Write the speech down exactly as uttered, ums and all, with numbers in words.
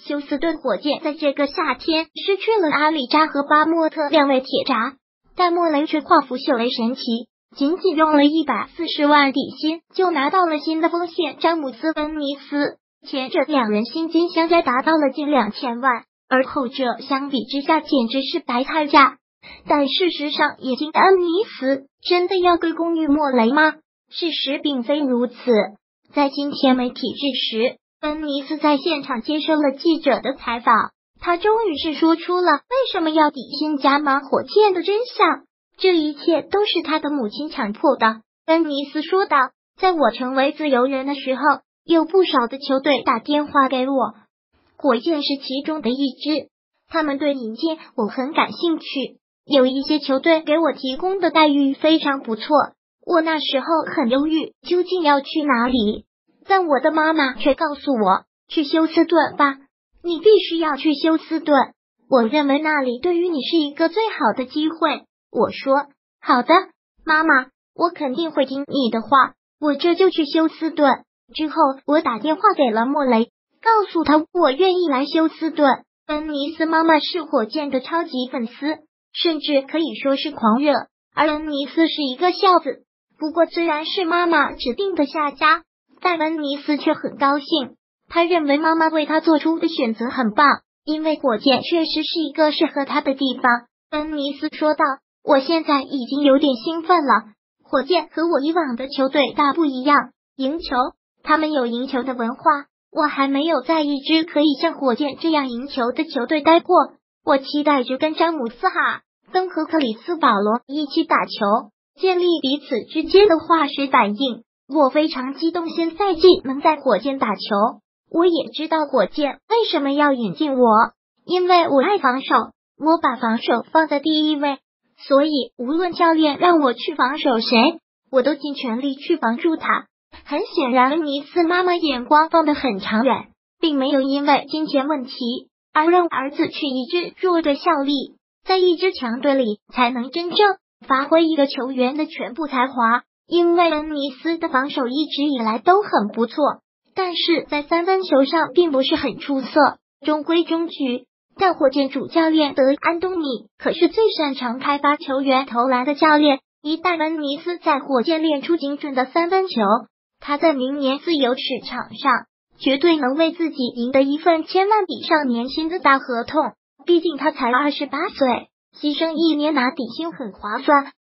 休斯顿火箭在这个夏天失去了阿里扎和巴莫特两位铁闸，但莫雷却跨服秀雷神奇，仅仅用了一百四十万底薪就拿到了新的锋线詹姆斯恩尼斯，前者两人薪金相加达到了近两千万，而后者相比之下简直是白菜价。但事实上，眼镜恩尼斯真的要归功于莫雷吗？事实并非如此。在今天媒体日时，恩尼斯在现场接受了记者的采访，他终于是说出了为什么要底薪加码火箭的真相。这一切都是他的母亲强迫的，恩尼斯说道。在我成为自由人的时候，有不少的球队打电话给我，火箭是其中的一支，他们对引进我很感兴趣，有一些球队给我提供的待遇非常不错，我那时候很犹豫究竟要去哪里，但我的妈妈却告诉我，去休斯顿吧，你必须要去休斯顿，我认为那里对于你是一个最好的机会。我说好的，妈妈，我肯定会听你的话，我这就去休斯顿。之后我打电话给了莫雷，告诉他我愿意来休斯顿。恩尼斯妈妈是火箭的超级粉丝，甚至可以说是狂热，而恩尼斯是一个孝子。不过虽然是妈妈指定的下家，但恩尼斯却很高兴，他认为妈妈为他做出的选择很棒，因为火箭确实是一个适合他的地方。恩尼斯说道，我现在已经有点兴奋了，火箭和我以往的球队大不一样，赢球，他们有赢球的文化，我还没有在一支可以像火箭这样赢球的球队待过，我期待着跟詹姆斯哈登和克里斯保罗一起打球，建立彼此之间的化学反应。我非常激动新赛季能在火箭打球，我也知道火箭为什么要引进我，因为我爱防守，我把防守放在第一位，所以无论教练让我去防守谁，我都尽全力去防住他。很显然，恩尼斯妈妈眼光放得很长远，并没有因为金钱问题而让儿子去一支弱队效力，在一支强队里才能真正发挥一个球员的全部才华。因为恩尼斯的防守一直以来都很不错，但是在三分球上并不是很出色，中规中矩。但火箭主教练德安东尼可是最擅长开发球员投篮的教练，一旦恩尼斯在火箭练出精准的三分球，他在明年自由市场上绝对能为自己赢得一份千万比上年薪的大合同。毕竟他才二十八岁，牺牲一年拿底薪很划算。